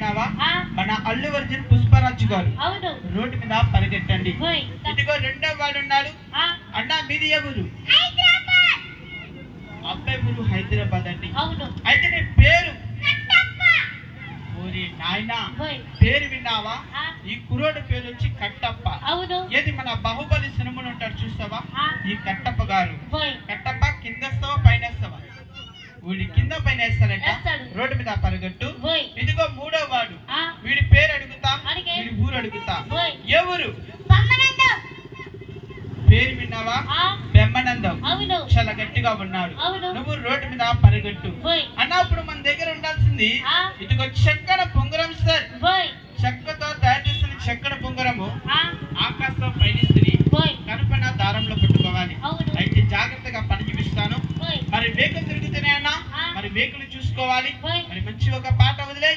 విన్నావా? మన అల్లు అర్జున్ పుష్పరాజు గారు రోడ్డు మీద పరిగెట్టండి. ఇదిగో రెండో వాడు ఉన్నాడు. అన్న మీది ఎవరు? అబ్బాయి ఊరు హైదరాబాద్ అండి. అయితే నీ పేరు? నాయన పేరు విన్నావా? ఈ కుర్రోడు పేరు వచ్చి కట్టప్ప. ఏది మన బాహుబలి సినిమాలు ఉంటాడు చూస్తావా? ఈ కట్టప్ప గారు. కట్టప్ప కిందస్తావా పైన వేస్తావా? వీడి కింద పైన వేస్తారంట. రోడ్డు మీద పరిగెట్టు. ఇదిగో మూడో వాడు. వీడి పేరు అడుగుతా, వీడి ఊరు అడుగుతా. ఎవరు? పేరు విన్నావా? బెమ్మనందం. చాలా గట్టిగా ఉన్నాడు. నువ్వు రోడ్డు మీద పరిగెట్టు. అన్నప్పుడు మన దగ్గర ఉండాల్సింది ఇదిగో చక్కెర పొంగరం సార్. చెక్కతో తయారు చేసిన చక్కెర పొంగరము ఆకాశంలో పయనిస్తుంది. కనుపన దారంలో పెట్టుకోవాలి. అయితే జాగ్రత్తగా పని చూపిస్తాను. మరి వేకులు తిరుగుతున్నాయి అన్న, మరి వేకులు చూసుకోవాలి. మరి మంచి ఒక పాట వదిలే.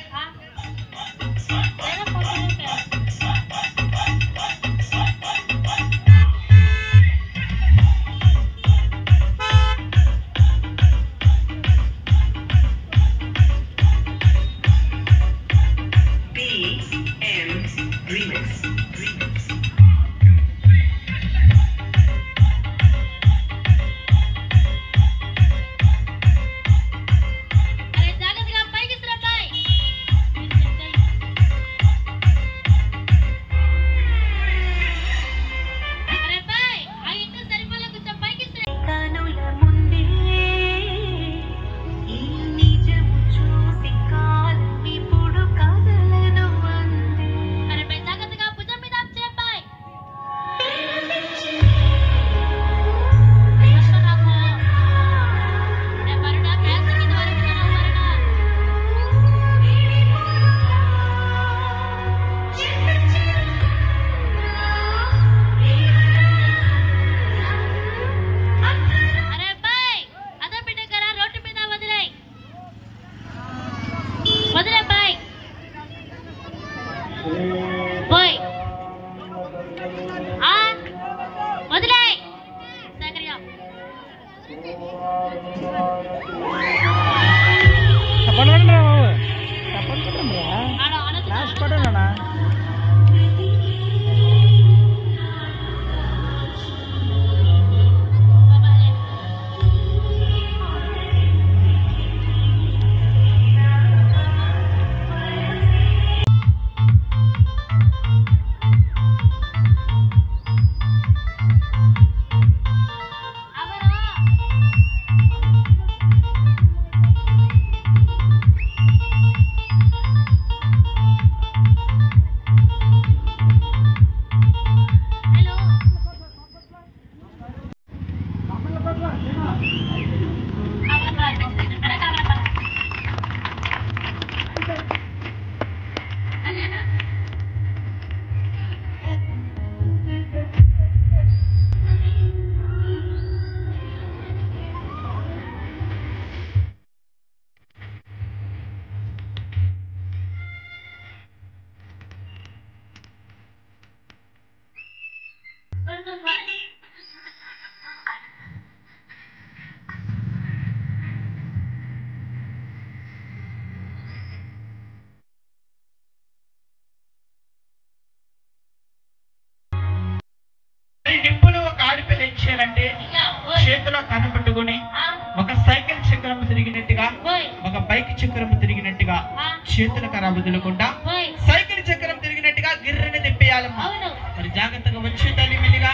చేతిలో కనబట్టుకుని ఒక సైకిల్ చక్రం తిరిగినట్టుగా, ఒక బైక్ చక్రం తిరిగినట్టుగా చేతుల కర్ర వదులుకుంటా సైకిల్ చక్రం తిరిగినట్టుగా గిర్రని తిప్పేయాలమ్మా. మరి జాగ్రత్తగా వచ్చి తల్లి మెల్లిగా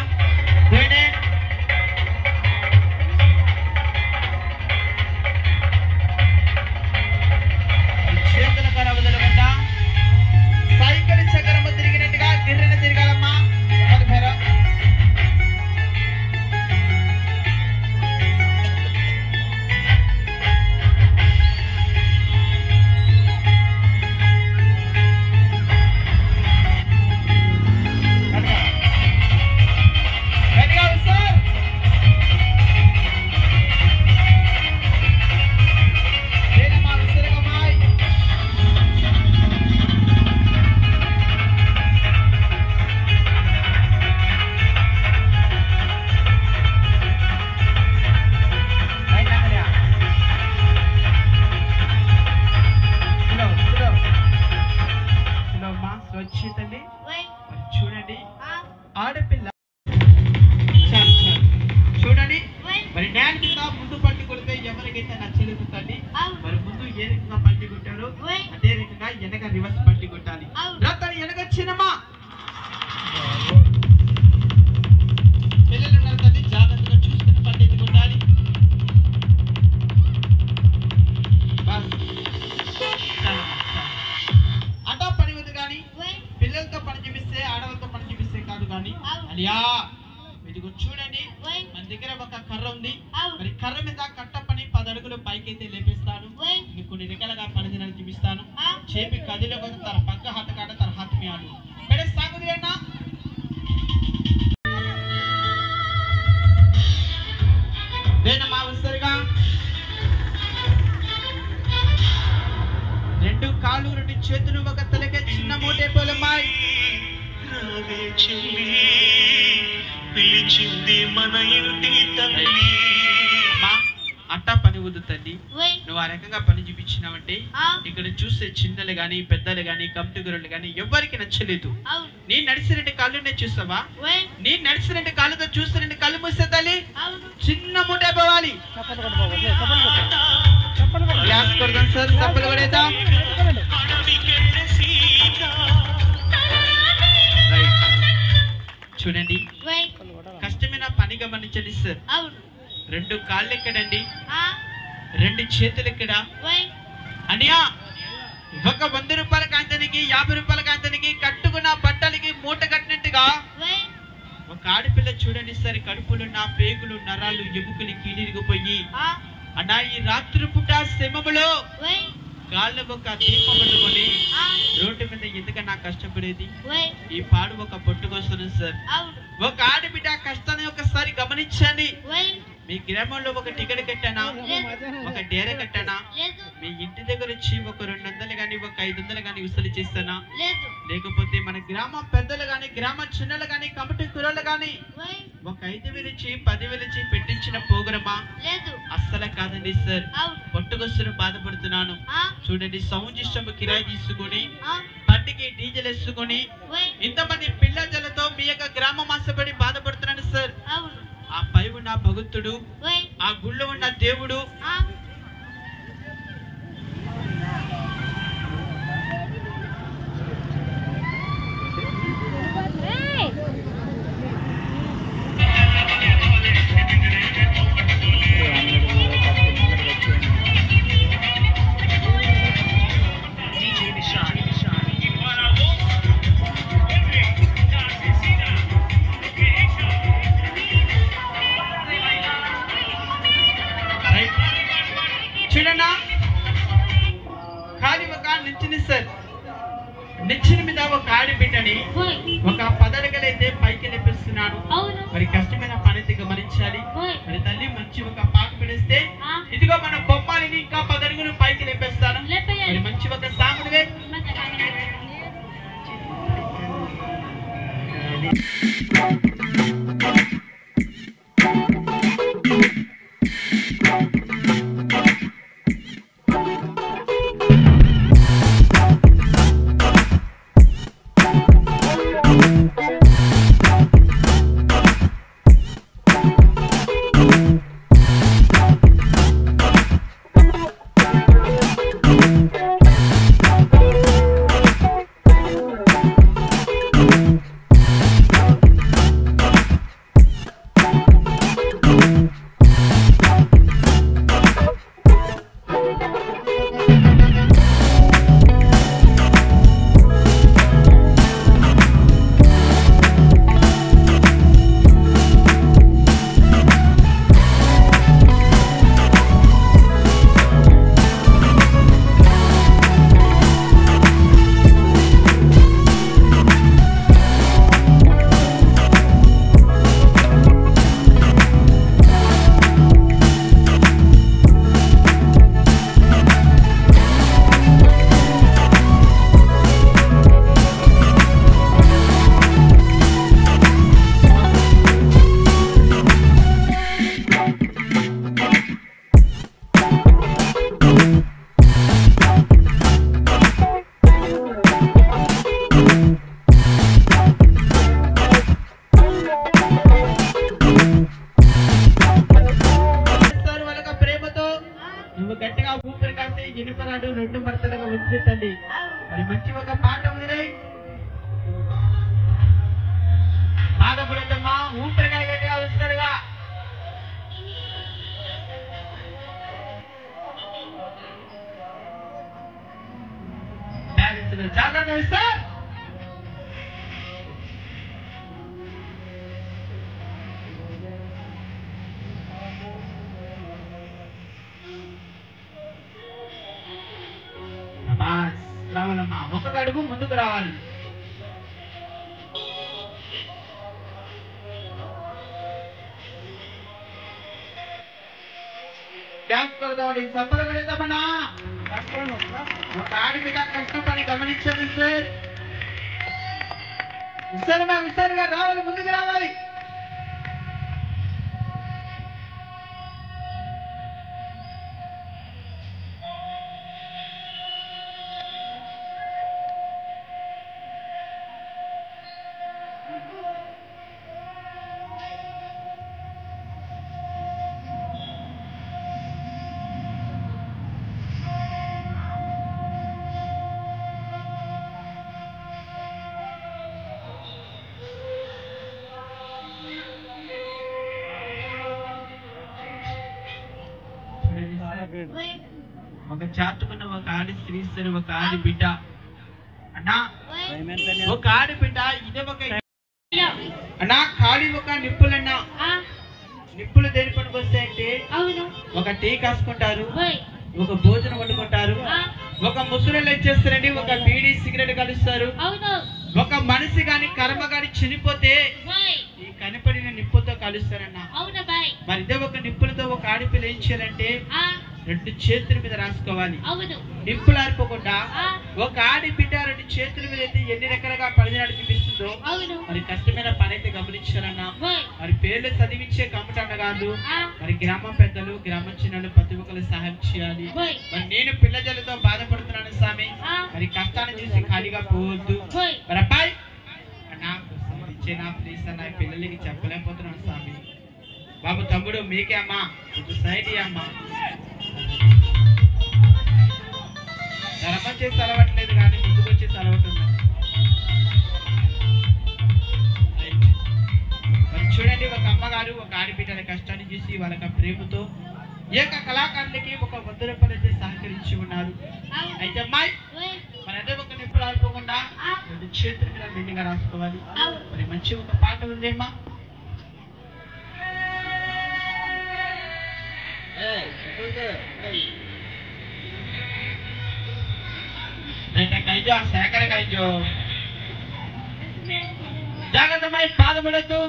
చేతుల కర్ర వదులుకుంటా సైకిల్ చక్రం తిరిగినట్టుగా గిర్రని తిరగాలమ్మా. వెనక రివర్స్ పట్టి కొట్టాలి. రథాన్ని వెనక చిన్నమా పిల్లలు ఉన్నారు తల్లి, జాగ్రత్తగా చూసుకుని పట్టి కొట్టాలి. అటా పని వద్దు కానీ పిల్లలతో పని చూపిస్తే ఆడవాళ్ళతో పని చూపిస్తే కాదు కానీ అలియా ఇదిగో చూడండి మన దగ్గర ఒక కర్ర ఉంది. మరి కర్ర మీద కట్ట పని 10 అడుగులు పైకైతే లేపిస్తాను. కొన్ని రకాలుగా పని దినాలు చూపిస్తాను. చేపి కదిలో తన పక్క హాత కాడ తన హాత్ మీ ఆడు పెడే సాగుది అన్నా దేనమ్మా వస్తారుగా 2 కాళ్ళు 2 చేతులు ఒక తలకే చిన్న మోటే పోలమ్మాయి పిలిచింది మన ఇంటి తల్లి. అట్టా పని వద్దు తల్లి, నువ్వు ఆ రకంగా పని చూపించినావంటే ఇక్కడ చూస్తే చిన్నలు గాని పెద్దలు గాని కమిటీగురులు గాని ఎవరికి నచ్చలేదు. నీ నడిచినట్టు కాళ్ళునే చూస్తావా? నీ నడిచినట్టు కాళ్ళతో చూస్తున్నట్టు కళ్ళు మూస్తే తల్లి చిన్న మూటే పోవాలి. గ్లాస్ కొడదాం సార్, చప్పలు కొడేద్దాం. చూడండి కష్టమైన పని గమనించండి సార్. 2 కాళ్ళు ఎక్కడండి, 2 చేతులు ఎక్కడ అనియా? ఒక 100 రూపాయల కాంతానికి 50 రూపాయల కాంతానికి కట్టుకున్న బట్టలకి మూట కట్టినట్టుగా ఒక ఆడపిల్ల చూడండి సార్, కడుపులున్న పేగులు నరాలు ఎముకలు కీలిరిగిపోయి అన్నా ఈ రాత్రి పూట శ్రమములో గాల్లో ఒక దీపం పట్టుకొని రోడ్డు మీద ఎందుకన్నా కష్టపడేది? ఈ పాడు ఒక పొట్టుకొస్తున్నాను సార్. ఒక ఆడబిడ్డ కష్టాన్ని ఒకసారి గమనించండి. మీ గ్రామంలో ఒక టికెట్ కట్టానా, ఒక డేర కట్టానా? మీ ఇంటి దగ్గర వచ్చి ఒక 200 గాని ఒక 500 గాని విసులు చేస్తానా? లేకపోతే మన గ్రామం పెద్దలు గాని గ్రామం చిన్నలు గాని కమిటీ కుర్రలు గాని ఒక 5,000 ఇచ్చి 10,000 ఇచ్చి పెట్టించిన ప్రోగ్రామా? అస్సలు కాదండి సార్. పొట్టుకొస్తున్న బాధపడుతున్నాను. చూడండి సౌండ్ సిస్టమ్ కిరాయి తీసుకుని బండికి డీజిల్ వేసుకుని ఇంతమంది పిల్లలతో మీ యొక్క గ్రామం ఆశపడి బాధపడుతున్నాను సార్. ఆ పై ఉన్న భగవంతుడు, ఆ గుళ్ళో ఉన్న దేవుడు చూడన్నా ఖాళీ ఒక నిచ్చిన సార్, నిచ్చిన మీద ఒక ఆడిబిడ్డని ఒక 10 అడుగులైతే పైకి లేపిస్తున్నాడు. మరి కష్టమైన పని గమనించాలి. మరి తల్లి మంచి ఒక పాక పెడిస్తే ఇదిగో మన బొమ్మని ఇంకా 10 అడుగులు పైకి లేపేస్తాను. మరి మంచి ఒక సాంగులే గట్టిగా ఊపిరి కాస్తే ఇనుపరాడు 2 మడతలుగా ఉంచుతండి. మరి మంచి ఒక పాట ఉంది. బాధపడద్దమ్మా, ఊపిరిగా గట్టిగా వస్తారుగా. జాగ్రత్త సార్. రావాలమ్మా, ఒక అడుగు ముందుకు రావాలి. డ్యాన్స్ కొడదామండి, సఫలు పెడతామన్నా. ఒక ఆడబిడ్డ కష్టపడి గమనించండి సార్. విసరుగా రావాలి, ముందుకు రావాలి. ఒక చాటుకున్న ఒక ఆడి స్త్రీ, ఒక ఆడి బిడ్డ అన్నా, ఒక ఆడి బిడ్డ ఇదే ఒక అన్నా. ఖాళీ ఒక నిప్పులన్నా, నిప్పులు దేని పనికి వస్తాయంటే ఒక టీ కాసుకుంటారు, ఒక భోజనం వండుకుంటారు, ఒక ముసుగులు ఇచ్చేస్తారండి, ఒక బీడీ సిగరెట్ కలుస్తారు. ఒక మనిషి గాని కర్మ గాని చనిపోతే ఈ కనపడిన నిప్పులతో కలుస్తారన్నా. మరి ఇదే ఒక నిప్పులతో ఒక ఆడపిల్ల ఏం చేయాలంటే 2 చేతుల మీద రాసుకోవాలి. నిప్పులు ఆరిపోకుండా ఒక ఆడి బిడ్డ 2 చేతుల మీద అయితే ఎన్ని రకాలుగా పడినాడు చూపిస్తుందో మరి కష్టమైన పని అయితే గమనించాలన్నా. మరి పేర్లు చదివించే కమిటన్న కాదు, మరి గ్రామ పెద్దలు, గ్రామ చిన్నలు ప్రతి ఒక్కరు సహాయం చేయాలి. మరి నేను పిల్లజలతో బాధపడుతున్నాను స్వామి, మరి కష్టాన్ని చూసి ఖాళీగా పోవద్దు. మరి అబ్బాయి నా ప్లీజ్ నా పిల్లలకి చెప్పలేకపోతున్నాను స్వామి. బాబు తమ్ముడు మీకే అమ్మా, కొంచెం సైడ్ అమ్మా. ధర్మం చేసి అలవట్లేదు కానీ ముందుకు వచ్చేసి అలవట్లేదు. మరి చూడండి, ఒక అమ్మగారు ఒక ఆడబిడ్డల కష్టాన్ని చూసి వాళ్ళ ప్రేమతో ఏక కళాకారులకి ఒక 100 రూపాయలు అయితే సహకరించి ఉన్నారు. అయితే అమ్మాయి మరి అదే ఒక నిప్పులు ఆడుకోకుండా 2 చేతుల మీద మెండుగా రాసుకోవాలి. మరి మంచి ఒక పాట ఉంది అమ్మా. సేకర కైజో జాగ్రత్తమై బాధపడద్దు.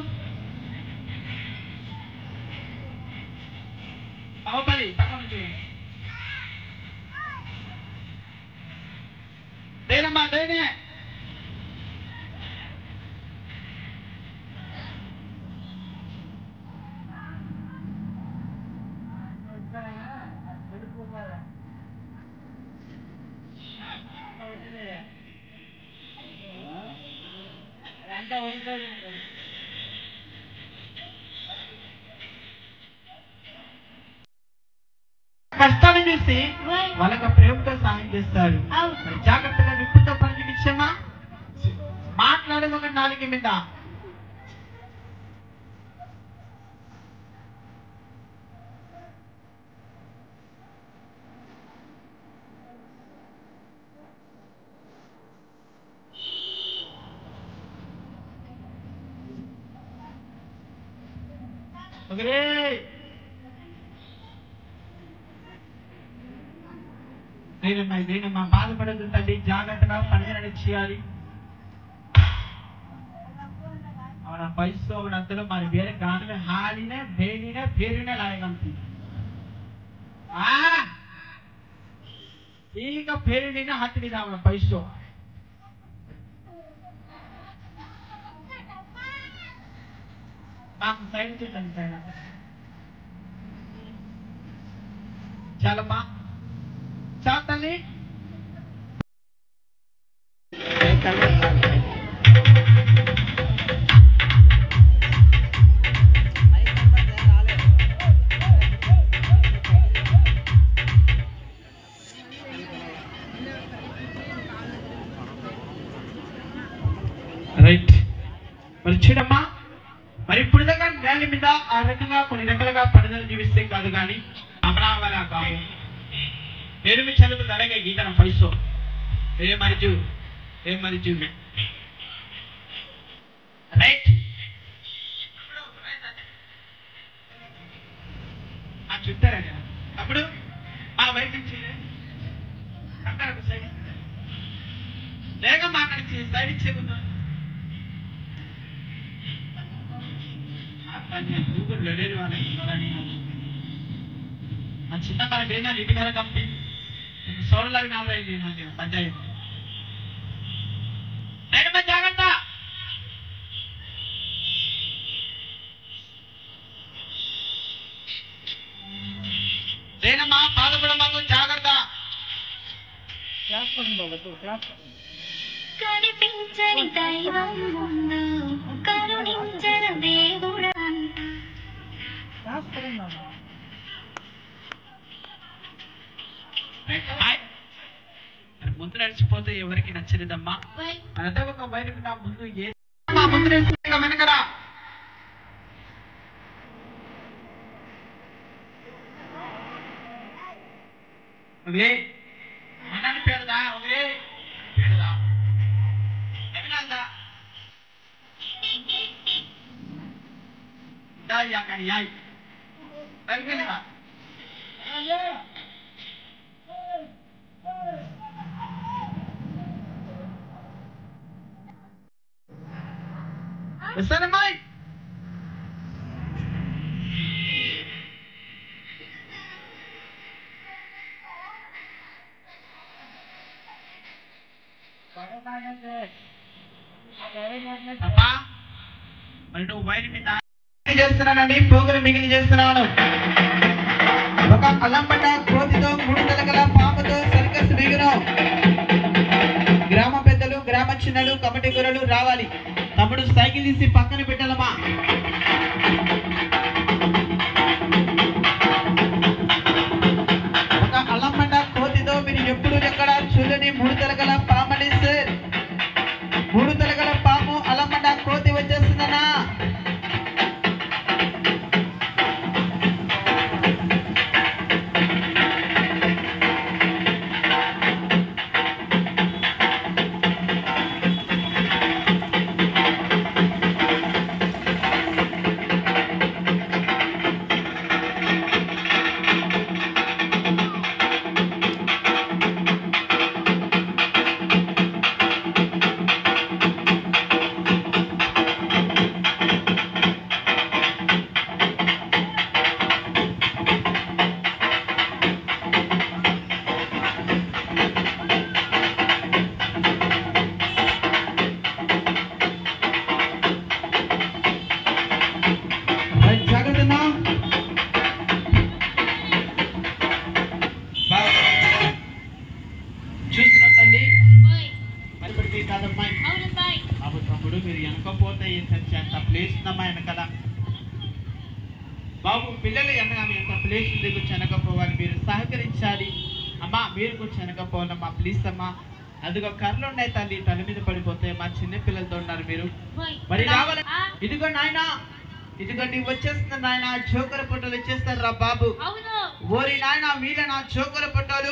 బాహుబలి దేనమ్మా దేనే కష్టాన్ని చూసి వాళ్ళకి ప్రేమతో సాయం చేస్తారు. జాగ్రత్తగా నిప్పుతో పనిచేయమ్మా. మాట్లాడే ఒక 4 మీద నేనమ్మా బాధపడదు తండ్రి, జాగ్రత్తగా పని చేయాలి. ಅವನ ಪೈಸು ಅವನಂತಲೂ మరి ಬೇರೆ ಗಾನವೇ ಹಾಲಿನೇ ಬೇಡಿನೇ ಬೇರಿನೇ లాయగంತಿ ಈಗ ಬೇರಿನ ಹತ್ತಿದ ಅವನ ಪೈಸು నాకు సైడ్ చేయండి చాలమ్మా చాతల్లి కానీ అమరావల బాబు ఎరుమి చదువు తడగే గీతనం పైసో ఏ మరిజు రైట్ ఆ చుట్టారా అప్పుడు ఆ బయట నుంచి అక్కడ సైడ్ లేక మాట్లాడి సైడ్ ఇచ్చేకున్నా గూగుల్లో లేని వాళ్ళని ఆ చిన్న మన పేరు ఇంటికార కంపెనీ సోళ్ళకి నాలుగు పంచాయతీ నేను జాగ్రత్త లేనమ్మా పాదపడమ్మకు జాగ్రత్త కనిపించని దైవం ముందు కరుణించన దేవుడు ముందు నడిచిపోతే ఎవరికి నచ్చలేదమ్మా అదే ఒక బయటకు నా ముందు ముందు వెనకరా ఒకే మనని పేరుదా ఒకే పేరుదా ఎక్కడందా దాయా కానీ యాయ్ తగ్గలేదా Mãe? Apa? Mana ubah ini minta? Jasana ni program begini jasana. Maka alam pada kodi tu murid terkala paham tu circus begini. Grama pedalu, grama chinalu, kamati kuralu rawali. తమ్ముడు సైకిల్ తీసి పక్కన పెట్టాలమ్మా ఒక అల్లమండ కోతితో మీరు ఎప్పుడు ఎక్కడ చూడని మూడు తలగల పామని సార్ మూడు తలగల పాము అల్లమండ కోతి వచ్చేస్తుందన్నా బాబు పిల్లలు ఎంత ప్లేస్ ఉంది చెనకపోవాలి మీరు సహకరించాలి అమ్మా మీరు కూడా చెనకపోవాలమ్మా ప్లీజ్ అమ్మా అదిగో కర్రలు ఉన్నాయి తల్లి తల మీద పడిపోతే మా చిన్న పిల్లలతో ఉన్నారు మీరు మరి రావాలి ఇదిగో నాయనా ఇదిగో నీవు వచ్చేస్తున్నా నాయన చోకర పొట్టలు వచ్చేస్తారు రా బాబు ఓరి నాయన వీళ్ళ నా చోకర పొట్టలు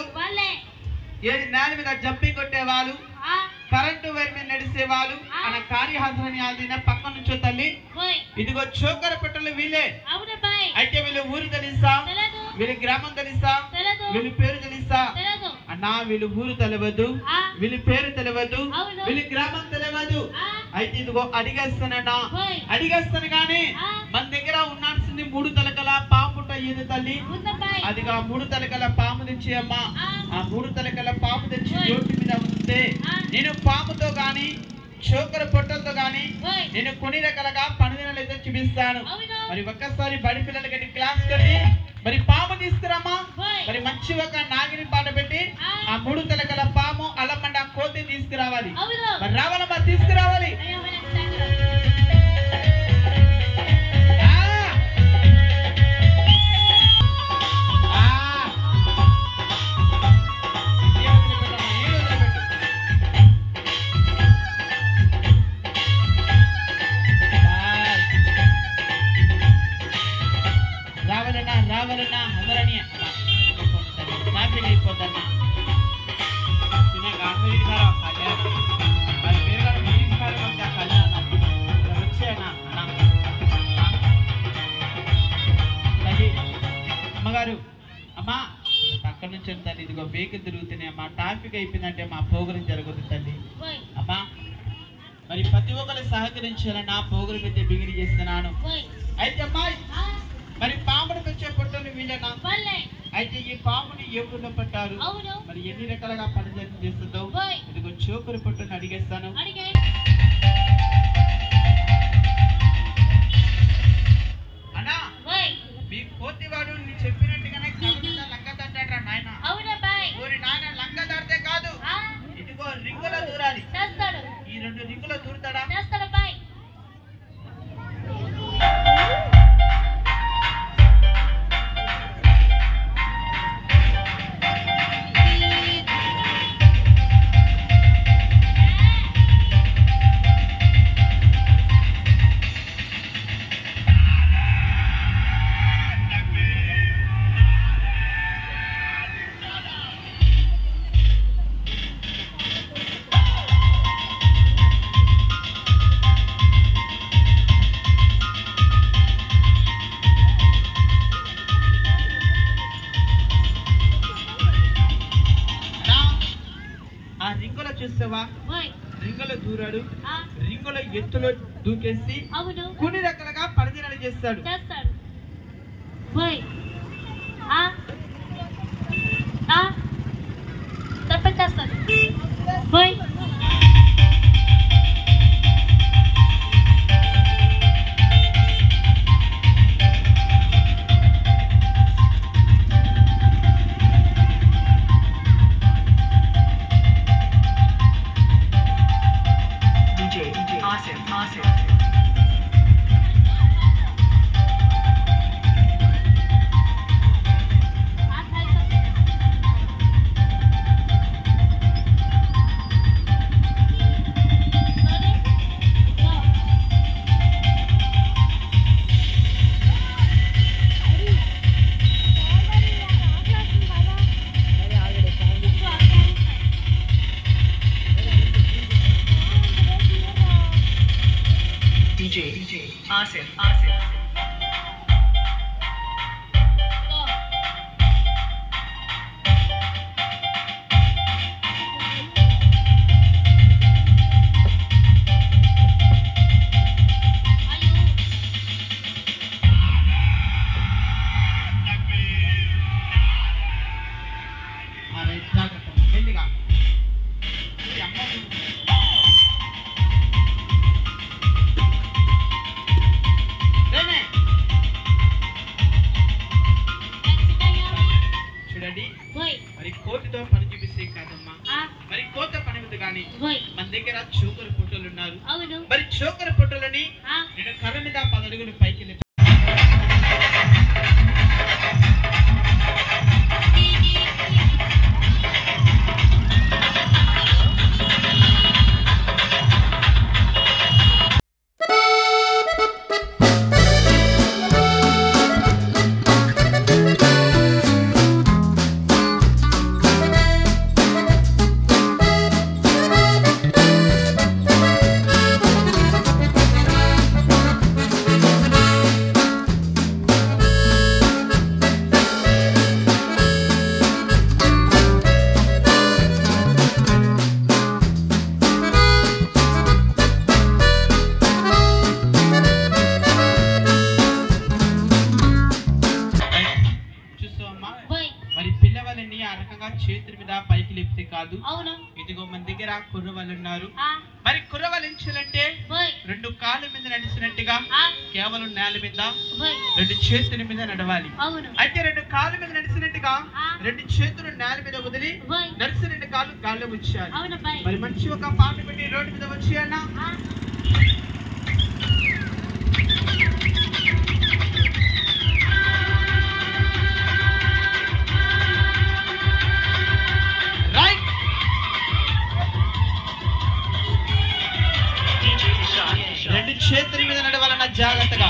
ఏది నేల మీద జంపి కొట్టేవాళ్ళు కరెంటు వైర్ మీద నడిసేవాళ్ళు అన్న కార్యహాజరని ఆదిన పక్క నుంచో తల్లి ఇదిగో చోకర పొట్టలు వీళ్ళే అయితే వీళ్ళు ఊరు తెలుసా వీళ్ళ గ్రామం తెలుసా వీళ్ళ పేరు తెలుసా అన్నా వీళ్ళు ఊరు తెలియదు వీళ్ళ పేరు తెలియదు వీళ్ళ గ్రామం తెలియదు అయితే ఇదిగో అడిగేస్తానన్నా అడిగేస్తాను గాని మన దగ్గర ఉండాల్సింది మూడు తలకల పాము పుట్ట ఏది తల్లి అదిగా మూడు తలకల పాము తెచ్చి అమ్మా ఆ మూడు తలకల పాము తెచ్చి రోడ్డు మీద ఉంటే నేను పాముతో గాని చోకర పొట్టలతో గాని నేను కొన్ని రకాలుగా పనుదినాలు అయితే చూపిస్తాను మరి ఒక్కసారి బడి పిల్లలు కట్టి క్లాస్ కట్టి మరి పాము తీసుకురామా మరి మంచి ఒక నాగిని పాట పెట్టి ఆ మూడు తలకల పాము అల్లమండ కోతి తీసుకురావాలి మరి రావాలమ్మా తీసుకురావాలి రావాలన్నా మా ట్రాఫిక్ అయిపోయిందంటే మా ప్రోగ్రాం జరుగుతుంది తల్లి. అమ్మా మరి ప్రతి ఒక్కరు సహకరించాలని నా ప్రోగ్రాం అయితే బిగిరి చేస్తున్నాను. అయితే అమ్మా మరి పామును పెంచే పొట్టలు వీళ్ళనా? అయితే ఈ పాముని ఎవరు పట్టారు? మరి ఎన్ని రకాలుగా పని చేస్తుందో ఇదిగో చోకరి పొట్టును అడిగేస్తాను. అన్నా మీ కోతివాడు నేను చెప్పినట్టుగానే లంగ తట్టాడ్రా నాయన. ఊరి నాయన లంగ దాడితే కాదు, ఇదిగో రింగులో దూరాలి. ఈ 2 రింగులో దూరుతాడా? చూస్తావా? రింగులో దూరాడు, రింగులో ఎత్తులో దూకేసి కొన్ని రకాలుగా పరిచయాలు చేస్తాడు. మరి కోతితో పని చూపిస్తే కాదమ్మా, మరి కోత పని ఉంది కానీ మన దగ్గర చోకర పొట్టలు ఉన్నారు. మరి చోకర పొట్టలని నేను కర్ర మీద 10 అడుగులు పైకి చేతుల మీద పైకి లేపితే కాదు. ఇదిగో మన దగ్గర కుర్రవాళ్ళు ఉన్నారు. మరి కుర్రవాళ్ళు ఎంచాలంటే 2 కాళ్ళ మీద నడిచినట్టుగా కేవలం నేల మీద 2 చేతుల మీద నడవాలి. అయితే 2 కాళ్ళ మీద నడిచినట్టుగా 2 చేతులు నేల మీద వదిలి నడిచి 2 కాళ్ళు గాల్లో వచ్చారు. మరి మంచి ఒక పాట పెట్టి రోడ్డు మీద వచ్చాయన్నా. చేతుల మీద నడవాలన్న జాగ్రత్తగా.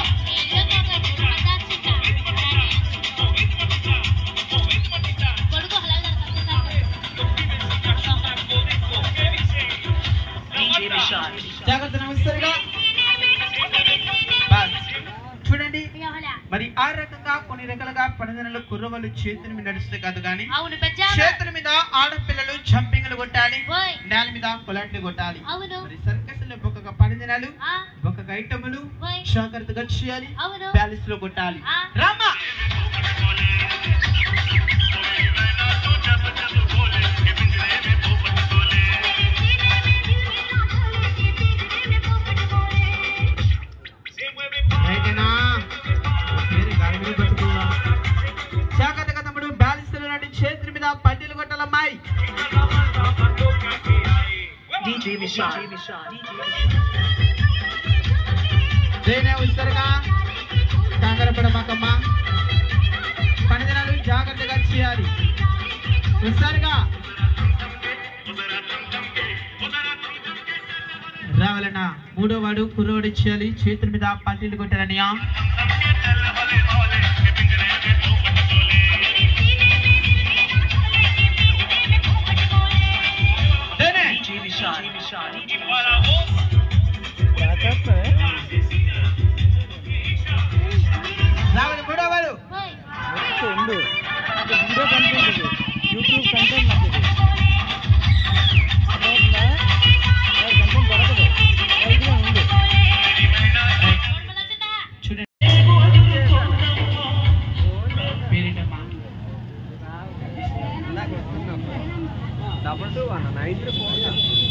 జాగ్రత్త నమస్తేగా. చూడండి మరి ఆ రకంగా కొన్ని రకాలుగా పనిదినాలు కుర్రవాళ్ళు చేతుల మీద నడిస్తే కాదు కానీ చేతుల మీద ఆడపిల్లలు జంపింగ్లు కొట్టాలి, నేల మీద కొలాట్లు కొట్టాలి. మరి సర్కస్ లో ఒక్కొక్క పని దినాలు ఒక్కొక్క ఐటములు జాగ్రత్తగా చేయాలి, ప్యాలెస్ లో కొట్టాలి. రామా జాగ్రత్తగా తమ్ముడు, బ్యాలెన్స్ లో చేతుల మీద పట్టీలు కొట్టాలమ్మాయి. ఉసరుగా కంగారు పడమాకమ్మా, పని దినాలు జాగ్రత్తగా చేయాలి. ఉసరుగా రావాలన్నా. మూడో వాడు కుర్రోడు చేయాలి, చేతుల మీద పట్టీలు కొట్టాలనియా. రావాలి మూడో వాడు డబల్ 2 అన్న నైట్ ఫోన్